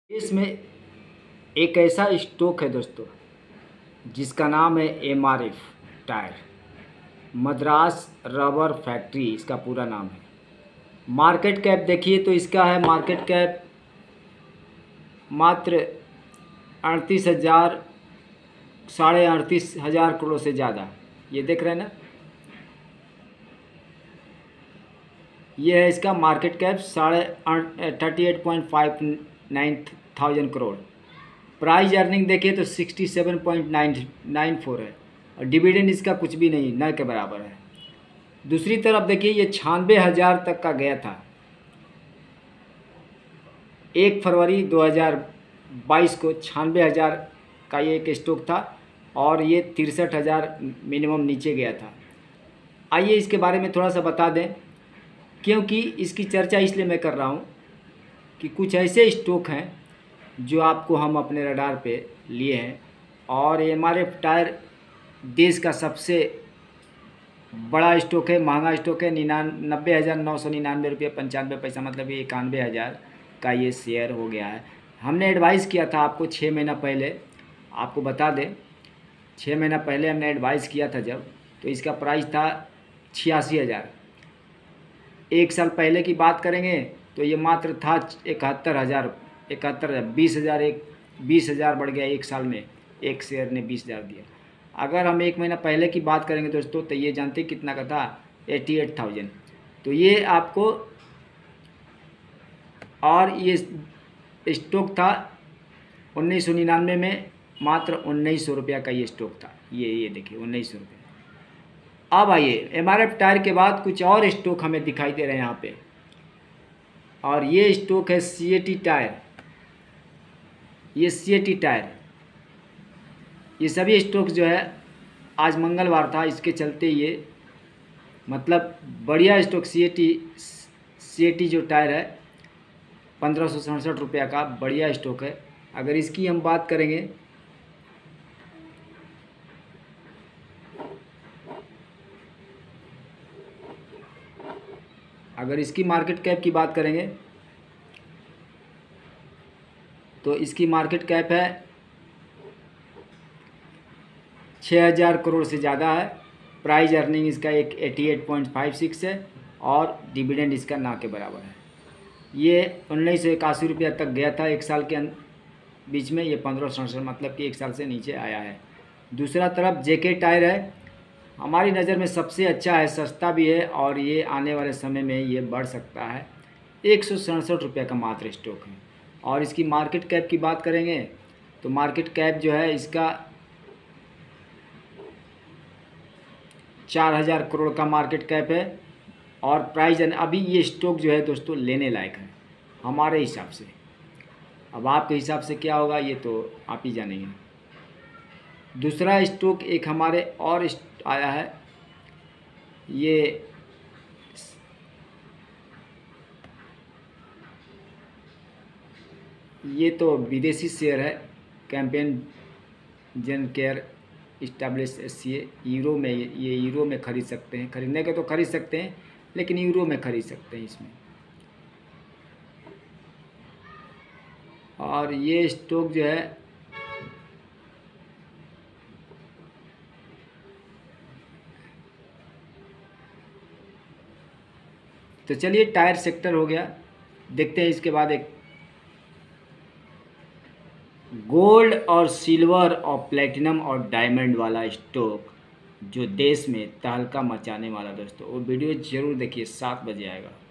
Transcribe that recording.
इसमें एक ऐसा स्टॉक है दोस्तों जिसका नाम है MRF tyre, Madras rubber factory इसका पूरा नाम है। मार्केट कैप देखिए तो इसका है मार्केट कैप मात्र 38,000 38,500 करोड़ से ज़्यादा। ये देख रहे हैं ना, ये है इसका market cap 38.59 crore. Price earning देखिए तो 67.994 है और डिविडेंड इसका कुछ भी नहीं, न के बराबर है। दूसरी तरफ देखिए ये 96,000 तक का गया था 1 फरवरी 2022 को। 96,000 का ये एक स्टॉक था और ये 63,000 मिनिमम नीचे गया था। आइए इसके बारे में थोड़ा सा बता दें, क्योंकि इसकी चर्चा इसलिए मैं कर रहा हूँ कि कुछ ऐसे स्टॉक हैं जो आपको हम अपने रडार पे लिए हैं। और एमआरएफ टायर देश का सबसे बड़ा स्टॉक है, महंगा स्टॉक है। 90,999 रुपये 95 पैसा, मतलब ये 91,000 का ये शेयर हो गया है। हमने एडवाइस किया था आपको 6 महीना पहले, आपको बता दें 6 महीना पहले हमने एडवाइस किया था जब, तो इसका प्राइस था 86,000। 1 साल पहले की बात करेंगे तो ये मात्र था 71,000 20,000 बढ़ गया 1 साल में, एक शेयर ने 20,000 दिया। अगर हम 1 महीना पहले की बात करेंगे दोस्तों तो ये जानते कितना का था, 88,000। तो ये आपको, और ये स्टॉक था 1999 में मात्र 1900 रुपया का ये स्टॉक था। ये देखिए 1900 रुपये। अब आइए एमआरएफ टायर के बाद कुछ और स्टॉक हमें दिखाई दे रहे हैं यहाँ पे, और ये स्टॉक है सीएटी टायर। ये सीएटी टायर, ये सभी स्टॉक्स जो है आज मंगलवार था, इसके चलते ये मतलब बढ़िया स्टॉक सीएटी जो टायर है 1567 रुपया का बढ़िया स्टॉक है। अगर इसकी हम बात करेंगे अगर इसकी मार्केट कैप की बात करेंगे तो इसकी मार्केट कैप है 6,000 करोड़ से ज़्यादा है। प्राइस अर्निंग इसका 88.56 है और डिविडेंड इसका ना के बराबर है। ये 1981 रुपया तक गया था 1 साल के बीच में, ये 1567 मतलब कि 1 साल से नीचे आया है। दूसरा तरफ जेके टायर है, हमारी नज़र में सबसे अच्छा है, सस्ता भी है और ये आने वाले समय में ये बढ़ सकता है। 167 रुपये का मात्र स्टॉक है। और इसकी मार्केट कैप की बात करेंगे तो मार्केट कैप जो है इसका 4,000 करोड़ का मार्केट कैप है। और प्राइस अभी ये स्टॉक जो है दोस्तों लेने लायक है हमारे हिसाब से। अब आपके हिसाब से क्या होगा ये तो आप ही जानेंगे। दूसरा स्टॉक एक हमारे और आया है, ये तो विदेशी शेयर है, कैंपेन जेन केयर इस्टेब्लिश एससीए। यूरो में, ये यूरो में खरीद सकते हैं, खरीदने के तो खरीद सकते हैं लेकिन यूरो में खरीद सकते हैं इसमें। और ये स्टॉक जो है तो चलिए टायर सेक्टर हो गया। देखते हैं इसके बाद एक गोल्ड और सिल्वर और प्लेटिनम और डायमंड वाला स्टॉक जो देश में तहलका मचाने वाला दोस्तों, वो वीडियो ज़रूर देखिए, 7 बजे आएगा।